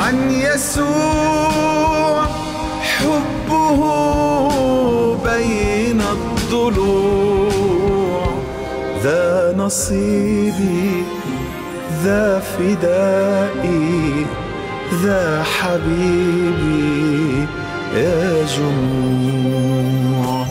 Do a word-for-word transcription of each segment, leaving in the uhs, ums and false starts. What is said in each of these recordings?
عن يسوع حبه بين الضلوع، ذا نصيبي ذا فدائي ذا حبيبي يا جموع.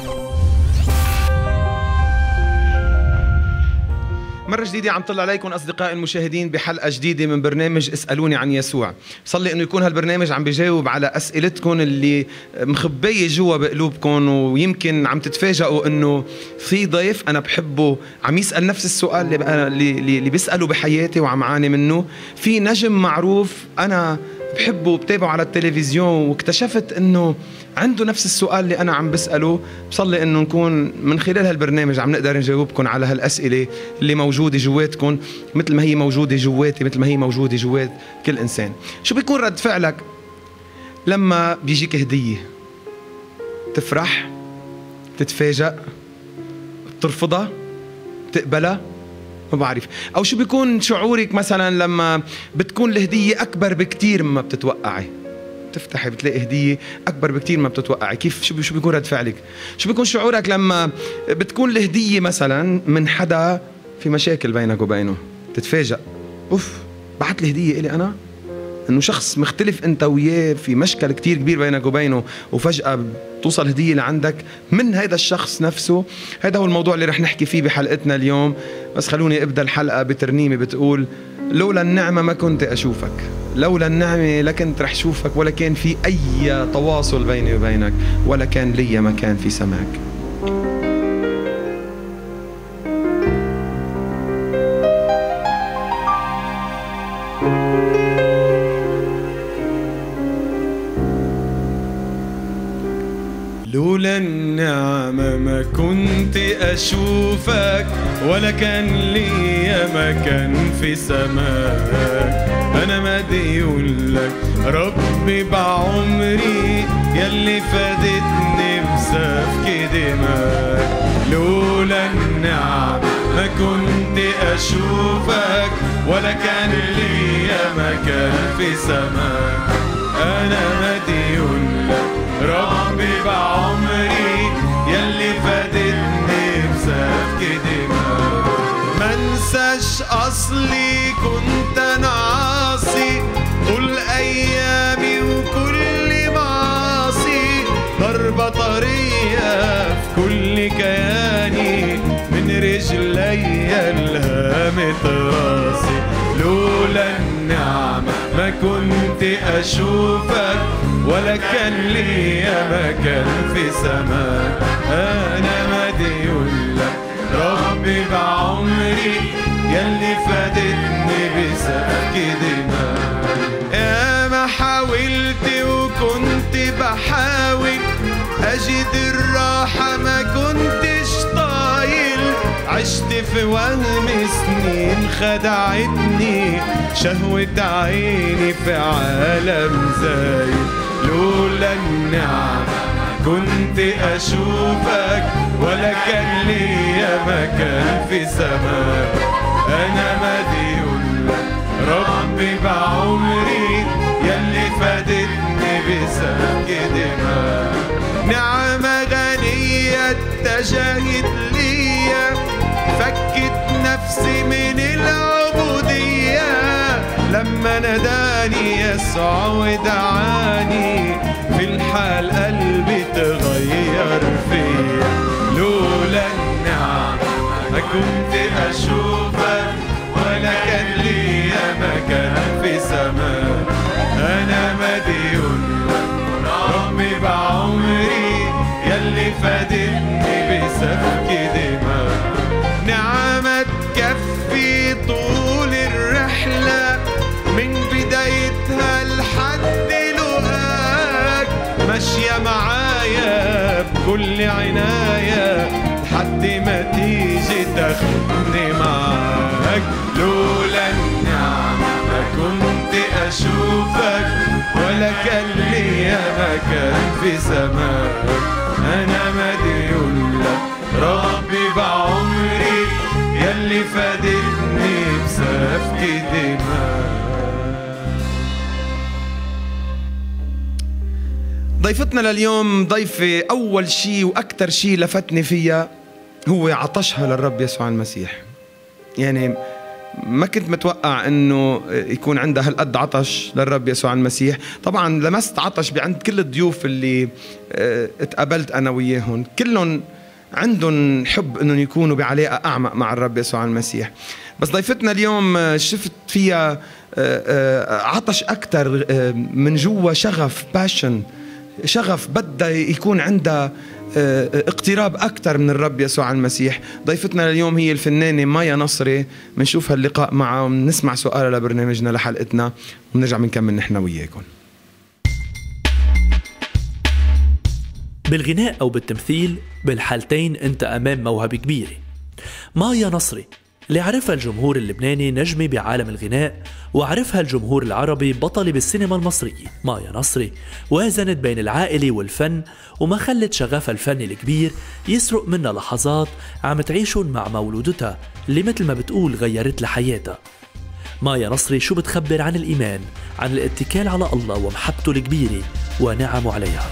مرة جديدة عم طلع عليكم أصدقائي المشاهدين بحلقة جديدة من برنامج اسألوني عن يسوع. بصلي إنه يكون هالبرنامج عم بيجاوب على أسئلتكم اللي مخبية جوا بقلوبكم، ويمكن عم تتفاجئوا إنه في ضيف أنا بحبه عم يسأل نفس السؤال اللي, اللي, اللي بيسأله بحياتي وعم عاني منه. في نجم معروف أنا بحبه وبتابعه على التلفزيون، واكتشفت إنه عنده نفس السؤال اللي أنا عم بسأله. بصلي إنه نكون من خلال هالبرنامج عم نقدر نجاوبكم على هالأسئلة اللي موجودة جواتكم، مثل ما هي موجودة جواتي، مثل ما هي موجودة جوات كل إنسان. شو بيكون رد فعلك لما بيجيك هدية؟ تفرح؟ تتفاجأ؟ بترفضها؟ بتقبلها؟ ما بعرف. أو شو بيكون شعورك مثلا لما بتكون الهدية أكبر بكتير مما بتتوقعي؟ تفتحي بتلاقي هدية أكبر بكتير ما بتتوقعي، كيف شو شو بيكون رد فعلك؟ شو بيكون شعورك لما بتكون الهدية مثلا من حدا في مشاكل بينك وبينه؟ تتفاجأ، أوف بعت لي هدية إلي أنا؟ إنه شخص مختلف أنت وياه في مشكل كتير كبير بينك وبينه، وفجأة توصل هدية لعندك من هذا الشخص نفسه. هذا هو الموضوع اللي رح نحكي فيه بحلقتنا اليوم. بس خلوني أبدأ الحلقة بترنيمة بتقول: لولا النعمة ما كنت أشوفك، لولا النعمة لكنت رح شوفك، ولا كان في أي تواصل بيني وبينك، ولا كان لي مكان في سماك. لولا النعمة ما كنت أشوفك، ولا كان لي مكان في سماك. أنا مديون لك ربي بعمري، يلي فادتني بسفك دماك. لولا النعمة ما كنت أشوفك، ولا كان لي مكان في سماك. أنا مديون لك ربي بعمري، يلي فادتني بسفك دماك. منساش أصلي كنت أنا عاصي طول أيامي وكل معاصي، ضربة طرية في كل كياني من رجلي الهامت راسي. لولا النعمة ما كنت أشوفك، ولا كان لي مكان في سماك. أنا مديون لك ربي بعمري، يلي فادتني بسفك دماك. يا ما حاولت وكنت بحاول أجد الراحة، ما كنتش طايل. عشت في وهم سنين خدعتني شهوة عيني في عالم زايد. لولا النعمة كنت أشوفك، ولا كان لي مكان في سماك. أنا مديون لك ربي بعمري، يلي فادتني بسفك دماك. نعمة غنية اتجهت ليا، فكت نفسي من العبودية. لما ناداني يسوع ودعاني، في الحال قلبي تغير فيا. لولا النعمة ما كنت أشوفك، ولا كان لي مكان في سماك. أنا مديون لك ربي بعمري، يلي فادتني بسفك دماك. نعمة تكفي طول الرحلة من بدايتها لحد لقاك، ماشية معايا بكل عناية لحد ما تيجي تاخدني معاك. لولا النعمة ما كنت أشوفك، ولا كان لي مكان في سماك. أنا مديون لك ربي بعمري، يلي فادتني بسفك دماك. ضيفتنا لليوم ضيفة أول شيء وأكثر شيء لفتني فيها هو عطشها للرب يسوع المسيح. يعني ما كنت متوقع انه يكون عندها هالقد عطش للرب يسوع المسيح. طبعا لمست عطش بعند كل الضيوف اللي اتقابلت انا وياهم، كلهم عندهم حب انهم يكونوا بعلاقه اعمق مع الرب يسوع المسيح. بس ضيفتنا اليوم شفت فيها عطش اكثر من جوا، شغف، باشن، شغف، بدها يكون عندها اقتراب أكثر من الرب يسوع المسيح. ضيفتنا اليوم هي الفنانة مايا نصري. بنشوف هاللقاء معها ونسمع سؤالها لبرنامجنا لحلقتنا ونرجع بنكمل نحن وياكم. بالغناء أو بالتمثيل، بالحالتين أنت أمام موهبة كبيرة. مايا نصري اللي عرفها الجمهور اللبناني نجمة بعالم الغناء، وعرفها الجمهور العربي بطلة بالسينما المصرية. مايا نصري وازنت بين العائلة والفن، وما خلت شغفها الفني الكبير يسرق منها لحظات عم تعيشون مع مولودتها اللي مثل ما بتقول غيرت لها حياتها. مايا نصري شو بتخبر عن الإيمان، عن الاتكال على الله ومحبته الكبيرة ونعمه عليها.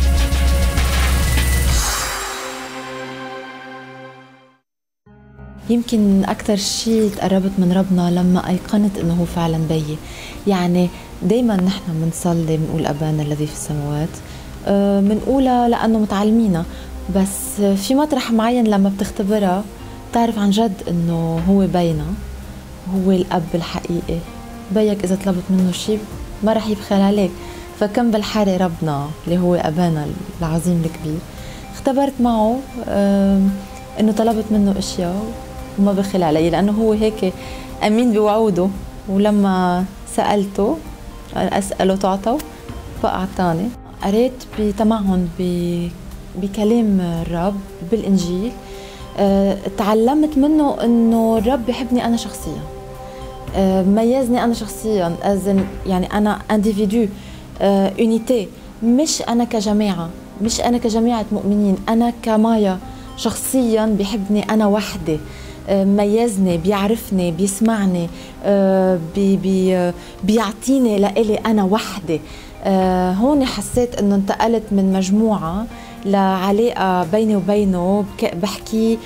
يمكن أكثر شيء تقربت من ربنا لما أيقنت إنه هو فعلا بيي. يعني دايما نحن بنصلي بنقول أبانا الذي في السماوات، بنقولها لأنه متعلمينها، بس في مطرح معين لما بتختبرها بتعرف عن جد إنه هو بينا، هو الأب الحقيقي. بيك إذا طلبت منه شيء ما رح يبخل عليك، فكم بالحارة ربنا اللي هو أبانا العظيم الكبير. اختبرت معه إنه طلبت منه أشياء وما بخل علي، لأنه هو هيك أمين بوعوده. ولما سألته أسأله تعطوا، فأعطاني. قريت بتمعن بكلام الرب بالإنجيل، أه تعلمت منه إنه الرب بيحبني أنا شخصيا، أه ميزني أنا شخصيا، أزن يعني أنا انديفيدو، أه يونيتي، مش أنا كجماعة، مش أنا كجماعة مؤمنين، أنا كمايا شخصيا بيحبني أنا وحدي، ميزني، بيعرفني، بيسمعني، بي بي بيعطيني لإلي أنا وحدي. هون حسيت أنه انتقلت من مجموعة لعلاقة بيني وبينه، بحكي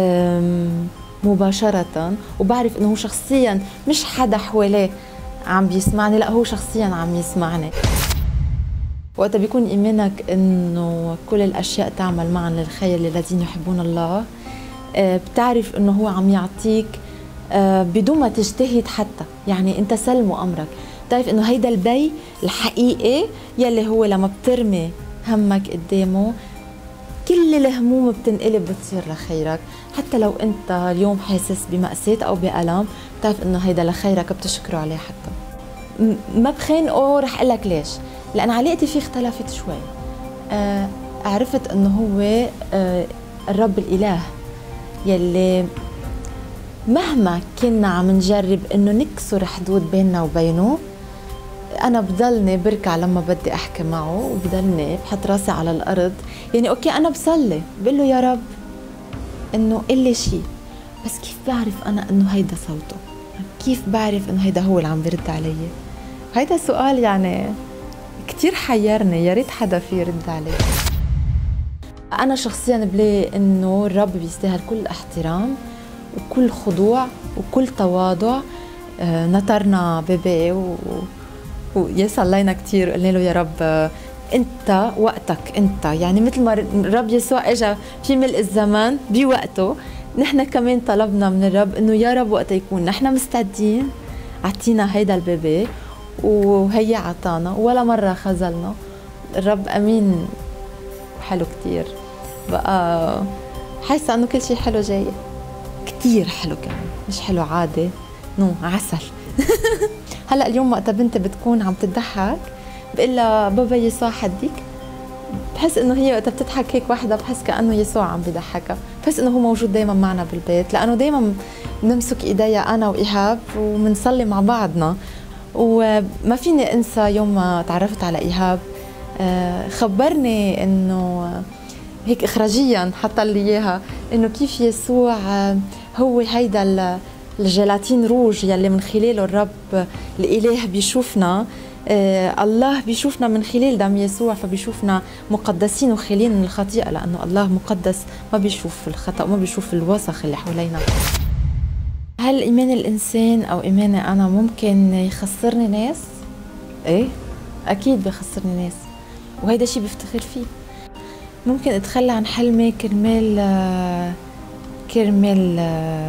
مباشرة، وبعرف أنه هو شخصيا مش حدا حواليه عم بيسمعني، لا هو شخصيا عم يسمعني. وقت بيكون إيمانك أنه كل الأشياء تعمل معا للخير للذين يحبون الله، بتعرف أنه هو عم يعطيك بدون ما تجتهد حتى. يعني أنت سلم أمرك، بتعرف أنه هيدا البي الحقيقي يلي هو لما بترمي همك قدامه كل الهموم بتنقلب بتصير لخيرك. حتى لو أنت اليوم حاسس بمأساة أو بألم، بتعرف أنه هيدا لخيرك، بتشكره عليه. حتى ما بخانقه، رح أقلك ليش، لأن علاقتي فيه اختلفت شوي. عرفت أنه هو الرب الإله يلي مهما كنا عم نجرب أنه نكسر حدود بيننا وبينه، أنا بضلني بركع لما بدي أحكي معه، وبضلني بحط راسي على الأرض. يعني أوكي أنا بصلي بقول له يا رب أنه قلي شيء، بس كيف بعرف أنا أنه هيدا صوته؟ كيف بعرف أنه هيدا هو اللي عم برد علي؟ هيدا سؤال يعني كتير حيرني، يا ريت حدا فيه يرد عليه. أنا شخصياً بلاقي إنه الرب بيستاهل كل احترام وكل خضوع وكل تواضع. آه نطرنا بيبي و... ويا صلينا كتير، قلنا له يا رب آه أنت وقتك أنت، يعني مثل ما الرب يسوع إجا في ملء الزمان بوقته، نحن كمان طلبنا من الرب إنه يا رب وقت يكون نحن مستعدين، عطينا هيدا البيبي، وهي عطانا ولا مرة خزلنا. الرب أمين وحلو كتير. بقى حاسة أنه كل شيء حلو جاي، كتير حلو كمان، مش حلو عادي، نو عسل. هلأ اليوم وقت بنتي بتكون عم تضحك بقول لها بابا يسوع حديك، بحس إنه هي وقت بتضحك هيك واحدة بحس كأنه يسوع عم بيضحكها، بحس إنه هو موجود دايما معنا بالبيت، لأنه دايما بنمسك إيديا أنا وإيهاب وبنصلي مع بعضنا. وما فيني أنسى يوم ما تعرفت على إيهاب، خبرني إنه هيك إخراجيا حتى لي إياها إنه كيف يسوع هو هيدا الجيلاتين روج يلي من خلاله الرب الإله بيشوفنا، آه الله بيشوفنا من خلال دم يسوع، فبيشوفنا مقدسين وخاليين من الخطيئة، لأنه الله مقدس ما بيشوف الخطأ وما بيشوف الوسخ اللي حوالينا. هل إيمان الإنسان أو إيماني أنا ممكن يخسرني ناس؟ إيه أكيد بيخسرني ناس، وهيدا شيء بفتخر فيه. ممكن أتخلى عن حلمي كرمال كرمال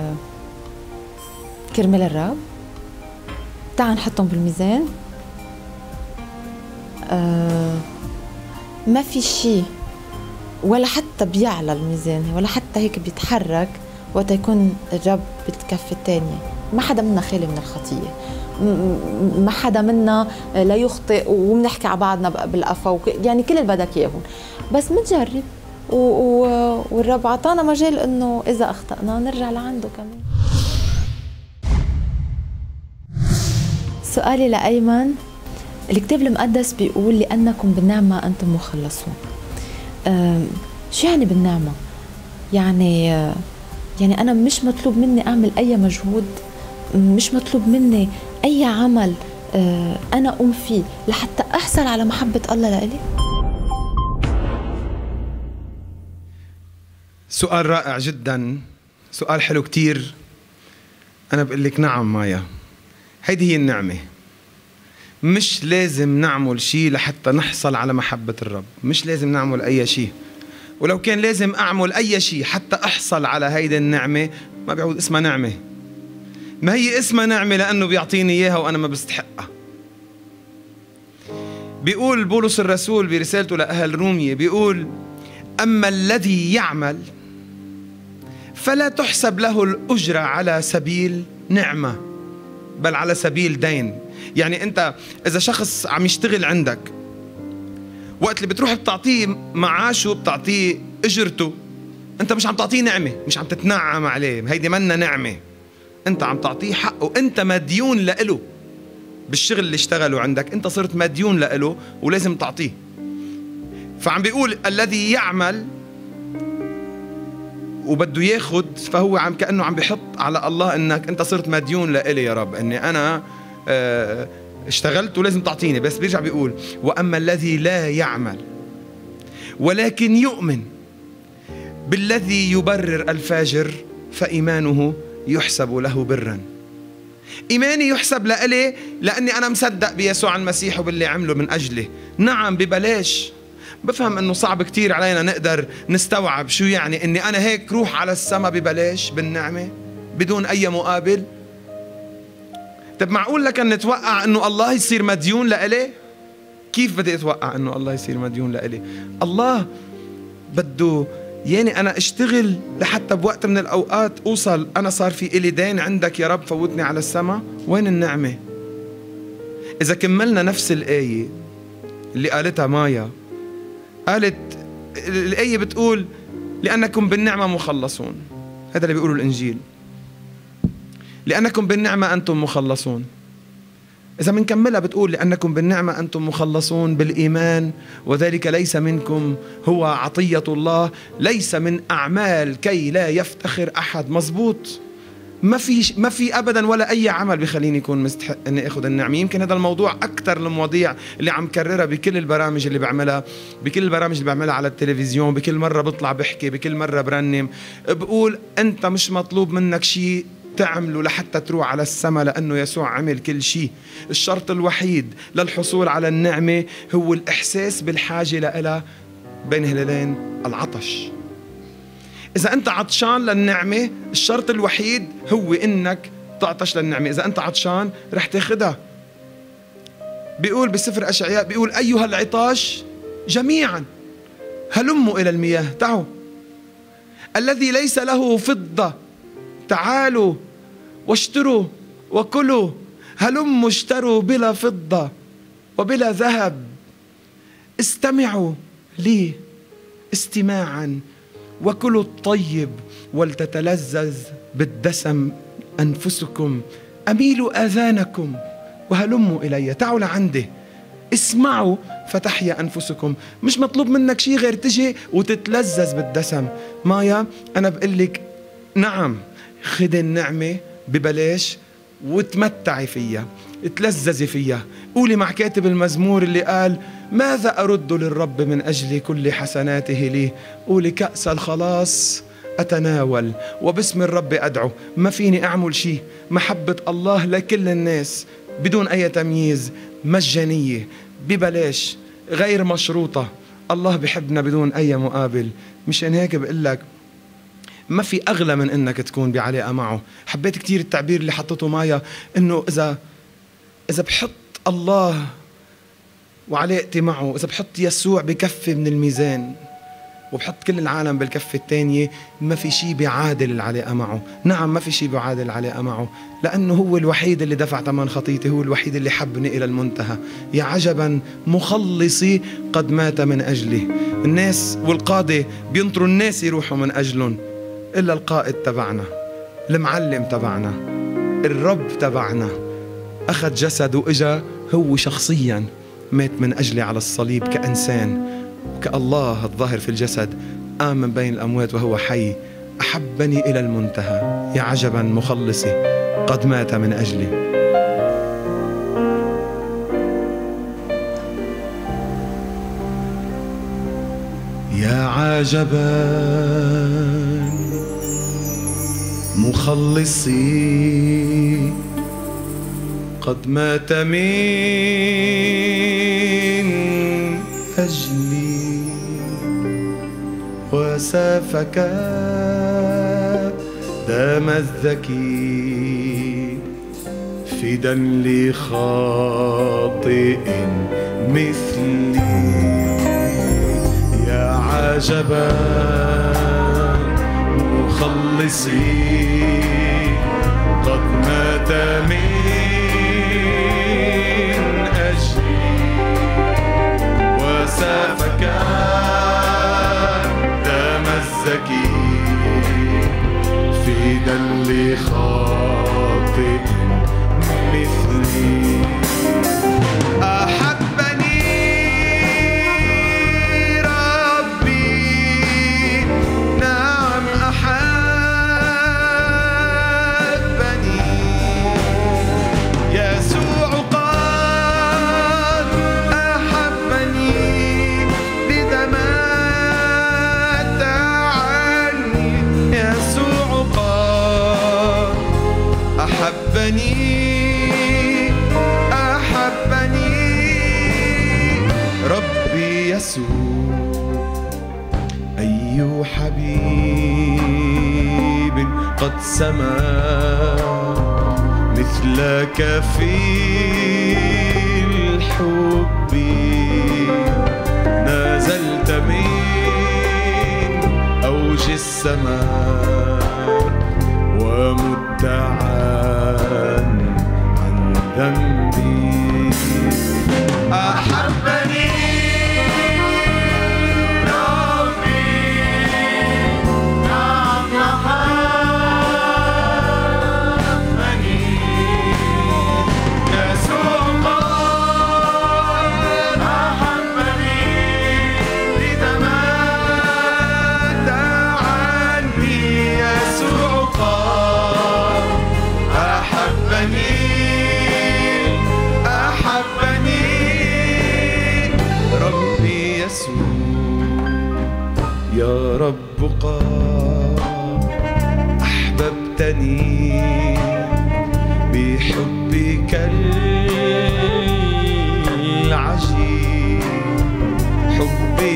كرمال الرب. تعال نحطهم بالميزان. أه ما في شيء ولا حتى بيعلى الميزان ولا حتى هيك بيتحرك وقت يكون الرب بالكفة الثانية. ما حدا منا خالي من الخطية، ما حدا منا لا يخطئ وبنحكي على بعضنا بالقفا، يعني كل اللي بدك اياهم، بس بنجرب والرب عطانا مجال انه اذا اخطأنا نرجع لعنده كمان. سؤالي لأيمن، الكتاب المقدس بيقول لأنكم بالنعمة أنتم مخلصون. شو يعني بالنعمة؟ يعني يعني أنا مش مطلوب مني أعمل أي مجهود، مش مطلوب مني أي عمل أنا أقوم فيه لحتى أحصل على محبة الله لإلي. سؤال رائع جدا، سؤال حلو كتير. أنا بقول لك نعم مايا، هيدي هي النعمة. مش لازم نعمل شيء لحتى نحصل على محبة الرب، مش لازم نعمل أي شيء، ولو كان لازم أعمل أي شيء حتى أحصل على هيدي النعمة ما بيعود اسمها نعمة. ما هي اسمها نعمة لأنه بيعطيني إياها وأنا ما بستحقها. بيقول بولس الرسول برسالته لأهل رومية، بيقول أما الذي يعمل فلا تحسب له الأجرة على سبيل نعمة بل على سبيل دين. يعني أنت إذا شخص عم يشتغل عندك، وقت اللي بتروح بتعطيه معاشه بتعطيه أجرته، أنت مش عم تعطيه نعمة، مش عم تتنعم عليه، هيدي منا نعمة. أنت عم تعطيه حقه، أنت مديون لإله بالشغل اللي اشتغله عندك، أنت صرت مديون لإله ولازم تعطيه. فعم بيقول الذي يعمل وبده ياخد، فهو عم كأنه عم بيحط على الله انك انت صرت مديون لإلي يا رب، اني انا اه اشتغلت ولازم تعطيني. بس بيرجع بيقول واما الذي لا يعمل ولكن يؤمن بالذي يبرر الفاجر فإيمانه يحسب له برا. إيماني يحسب لإلي لأني أنا مصدق بيسوع المسيح وباللي عمله من أجلي. نعم ببلاش. بفهم أنه صعب كتير علينا نقدر نستوعب شو يعني أني أنا هيك روح على السما ببلاش بالنعمة بدون أي مقابل. طب معقول لك أن نتوقع أنه الله يصير مديون لإلي؟ كيف بدي أتوقع أنه الله يصير مديون لإلي؟ الله بده يعني أنا أشتغل لحتى بوقت من الأوقات أوصل أنا صار في إلي دين عندك يا رب فوتني على السما. وين النعمة؟ إذا كملنا نفس الآية اللي قالتها مايا، قالت الآية بتقول لأنكم بالنعمة مخلصون. هذا اللي بيقوله الإنجيل، لأنكم بالنعمة أنتم مخلصون. إذا منكملها بتقول لأنكم بالنعمة أنتم مخلصون بالإيمان وذلك ليس منكم هو عطية الله ليس من أعمال كي لا يفتخر أحد. مزبوط، ما في ما في أبدا ولا أي عمل بيخليني يكون مستحق إني أخذ النعمة. يمكن هذا الموضوع أكثر المواضيع اللي عم كررها بكل البرامج اللي بعملها، بكل البرامج اللي بعملها على التلفزيون، بكل مرة بطلع بحكي، بكل مرة برنم، بقول أنت مش مطلوب منك شيء تعمله لحتى تروح على السماء لأنه يسوع عمل كل شيء. الشرط الوحيد للحصول على النعمة هو الإحساس بالحاجة لها بين هلالين العطش. إذا أنت عطشان للنعمة الشرط الوحيد هو إنك تعطش للنعمة. إذا أنت عطشان رح تاخدها. بيقول بسفر أشعياء، بيقول أيها العطاش جميعا هلموا إلى المياه. تعالوا الذي ليس له فضة تعالوا واشتروا وكلوا. هلموا اشتروا بلا فضة وبلا ذهب. استمعوا لي استماعا وكلوا الطيب ولتتلذذ بالدسم أنفسكم. أميلوا آذانكم وهلموا إلي. تعالوا لعندي اسمعوا فتحيا أنفسكم. مش مطلوب منك شيء غير تجي وتتلذذ بالدسم. مايا أنا بقول لك نعم، خذي النعمة ببلاش وتمتعي فيها. تلذذي فيها. قولي مع كاتب المزمور اللي قال ماذا أرد للرب من أجل كل حسناته لي؟ قولي كأس الخلاص أتناول وباسم الرب أدعو. ما فيني أعمل شيء، محبة الله لكل الناس بدون أي تمييز، مجانية ببلاش غير مشروطة. الله بحبنا بدون أي مقابل. مشان هيك بقول لك ما في أغلى من إنك تكون بعلاقة معه. حبيت كتير التعبير اللي حطته مايا، إنه إذا إذا بحط الله وعلاقتي معه، إذا بحط يسوع بكفة من الميزان وبحط كل العالم بالكفة الثانية، ما في شيء بيعادل العلاقة معه. نعم ما في شيء بيعادل العلاقة معه، لأنه هو الوحيد اللي دفع ثمن خطيتي، هو الوحيد اللي حبني إلى المنتهى. يا عجبا مخلصي قد مات من أجلي. الناس والقادة بينطروا الناس يروحوا من أجلهم، إلا القائد تبعنا، المعلم تبعنا، الرب تبعنا أخذ جسد وإجا هو شخصيا مات من أجلي على الصليب كإنسان، كالله الظاهر في الجسد، قام من بين الأموات وهو حي، أحبني إلى المنتهى. يا عجبا مخلصي قد مات من أجلي. يا عجبا مخلصي قد مات من أجلي وسفك دم الذكي فدا لخاطئ مثلي. يا عجبا مخلصي قد مات من أجلي وسفك دم الزكي فدا لخاطئ مثلي. أحبني ربي، نعم أحبني. يسوع قد أحبني لذا مات عني. يسوع قد أحبني أحبني ربي يسوع. أي حبيب قد سما مثلك في الحب، نزلت من أوج السماء ومدعا عن ذنبي. أحبني ربي، نعم أحبني. يسوع قد أحبني لذا مات عني. يسوع قد أحبني أحبني ربي يسوع. يا رب قد أحببتني بحبك العجيب، حبي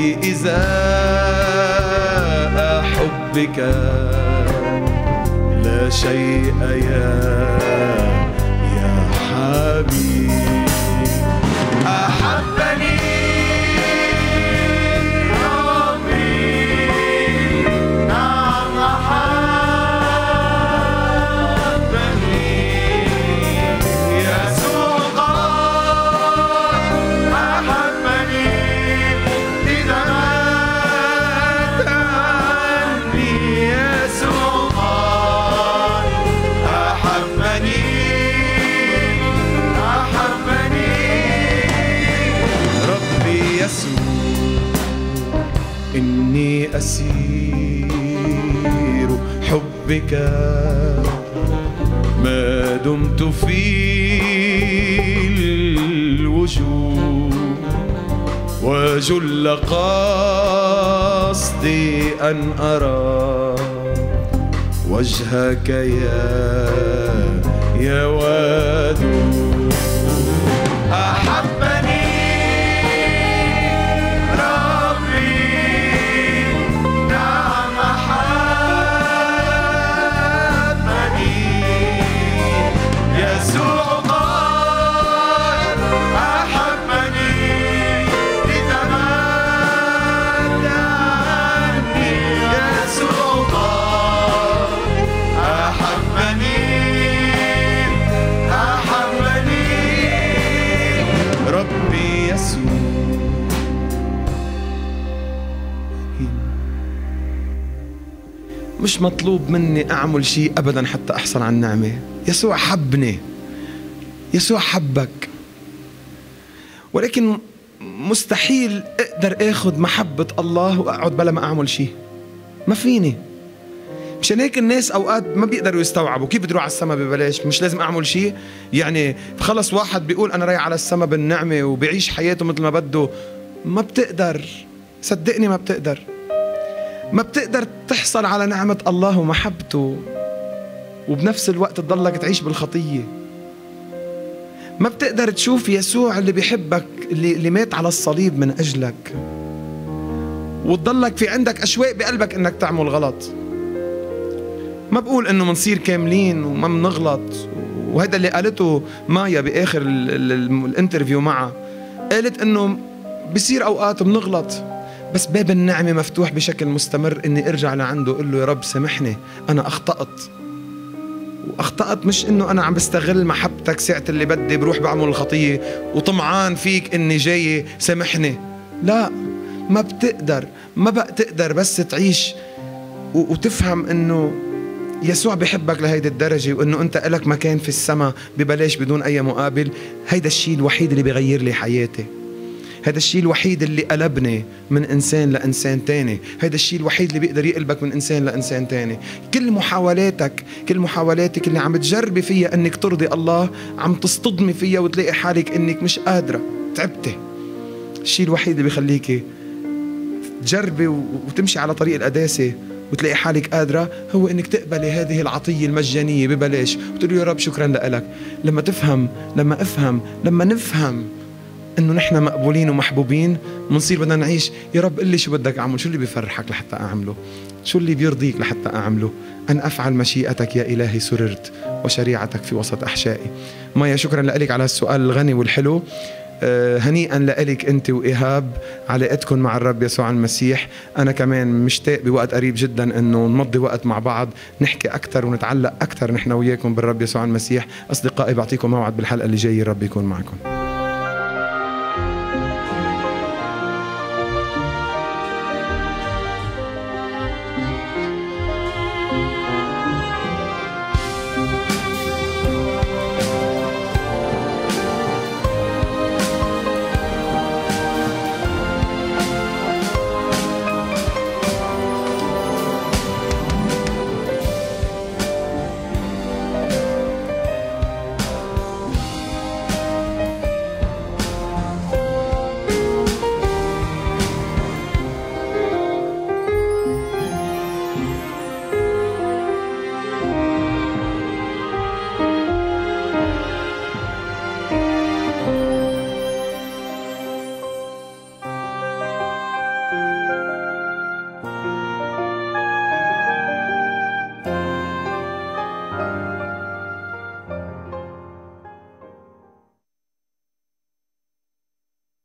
إزاء حبك لا شيء يا يا حبيب. أحبني ربي، نعم أحبني. يسوع قد أحبني لذا مات عني. يسوع قد أحبني أحبني ربي يسوع. إني أسير حبك ما دمت في الوجوه وجل قصدي أن أرى وجهك يا يا ودود. أحبني ربي نعم أحبني يسوع قال أحبني لتمتع عني يسوع قال أحبني أحبني ربي يسوع. مش مطلوب مني أعمل شيء أبدا حتى أحصل على النعمة. يسوع حبني، يسوع حبك، ولكن مستحيل أقدر أخذ محبة الله وأقعد بلا ما أعمل شيء. ما فيني. مشان هيك الناس أوقات ما بيقدروا يستوعبوا كيف بدي أروح على السما ببلاش، مش لازم أعمل شيء. يعني خلص واحد بيقول أنا رايح على السما بالنعمة وبيعيش حياته مثل ما بده، ما بتقدر، صدقني ما بتقدر. ما بتقدر تحصل على نعمة الله ومحبته وبنفس الوقت تضلك تعيش بالخطية. ما بتقدر تشوف يسوع اللي بيحبك، اللي, اللي مات على الصليب من أجلك، وتضلك في عندك أشواق بقلبك إنك تعمل غلط. ما بقول إنه منصير كاملين وما منغلط، وهذا اللي قالته مايا بآخر ال ال ال الانترفيو معها، قالت إنه بصير أوقات بنغلط، بس باب النعمة مفتوح بشكل مستمر إني أرجع لعنده أقول له يا رب سامحني أنا أخطأت. وأخطأت مش إنه أنا عم بستغل محبتك ساعة اللي بدي بروح بعمل الخطية وطمعان فيك إني جاي سامحني. لا، ما بتقدر، ما بقى تقدر بس تعيش وتفهم إنه يسوع بيحبك لهيدي الدرجة، وإنه أنت إلك مكان في السماء ببلاش بدون أي مقابل. هيدا الشيء الوحيد اللي بيغير لي حياتي. هذا الشيء الوحيد اللي قلبني من إنسان لإنسان تاني. هذا الشيء الوحيد اللي بيقدر يقلبك من إنسان لإنسان تاني. كل محاولاتك كل محاولاتك اللي عم تجربي فيها أنك ترضي الله عم تصطدمي فيها وتلاقي حالك أنك مش قادرة، تعبتي. الشيء الوحيد اللي بيخليكي تجربي وتمشي على طريق القداسة وتلاقي حالك قادرة هو أنك تقبلي هذه العطية المجانية ببلاش وتقولي يا رب شكرا لك. لما تفهم لما أفهم لما نفهم إنه نحن مقبولين ومحبوبين، منصير بدنا نعيش يا رب قل لي شو بدك أعمل، شو اللي بيفرحك لحتى أعمله، شو اللي بيرضيك لحتى أعمله. أن أفعل مشيئتك يا إلهي سررت وشريعتك في وسط أحشائي. مايا شكرا لك على السؤال الغني والحلو. أه هنيئا لك أنت وإيهاب علاقتكم مع الرب يسوع المسيح. أنا كمان مشتاق بوقت قريب جدا أنه نمضي وقت مع بعض، نحكي أكتر ونتعلق أكتر نحن وياكم بالرب يسوع المسيح. أصدقائي بعطيكم موعد بالحلقة اللي جاية، الرب يكون معكم.